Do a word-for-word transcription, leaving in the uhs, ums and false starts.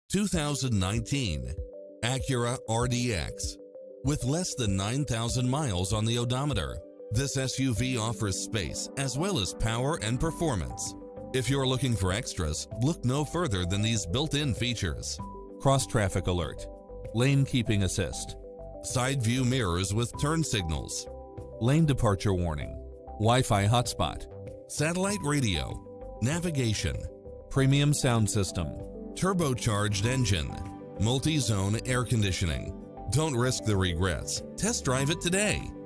two thousand nineteen Acura R D X. With less than nine thousand miles on the odometer, this S U V offers space as well as power and performance. If you're looking for extras, look no further than these built-in features: cross-traffic alert, lane keeping assist, side view mirrors with turn signals, lane departure warning, Wi-Fi hotspot, satellite radio, navigation, premium sound system, turbocharged engine, multi-zone air conditioning. Don't risk the regrets. Test drive it today.